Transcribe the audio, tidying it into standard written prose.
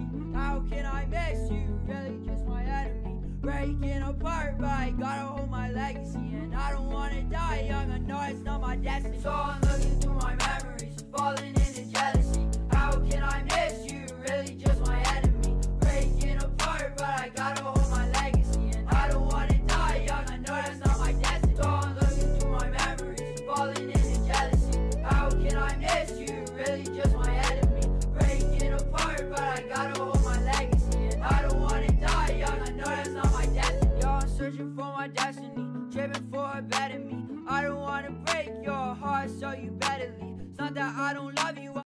me. How can I miss you? Really just my enemy. Breaking apart, but I gotta hold my legacy. And I don't wanna die young, I know it's not my destiny. So I'm looking through my memories, falling into jealousy. How can I miss you? Really just my enemy. Breaking apart, but I gotta hold my legacy. And I don't wanna die young, I know that's not my destiny. So I'm looking through my memories, falling into jealousy. How can I miss you? Really just my enemy. Breaking apart, but I gotta hold my legacy. And I don't wanna die young, I know that's not my destiny. Yo, I'm searching for my destiny, driven for a better me. I don't wanna break your heart, so you better leave. It's not that I don't love you.